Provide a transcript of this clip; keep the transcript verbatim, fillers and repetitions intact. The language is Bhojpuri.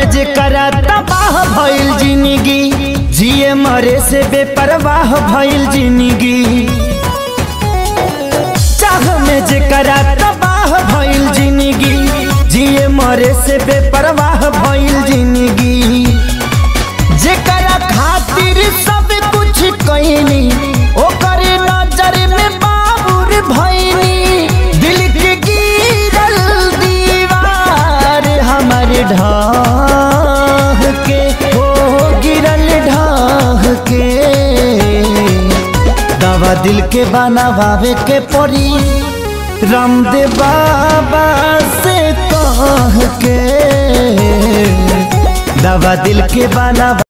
में जे करा तबाह भइल जिंदगी, जिए मरे से बेपरवाह भइल जिंदगी। चाह में जे करा तबाह भइल जिंदगी, जिए मरे से बेपरवाह भइल जिंदगी। जेकरा खातिर सब कुछ कइनी ओकर नजर में बाबुर भइनी। दिल के गिरल दीवार हमारे ढाह के, हो गिरल ढाह के। दवा दिल के बनावे के पड़ी रामदेव बाबा से कह के। दवा दिल के बना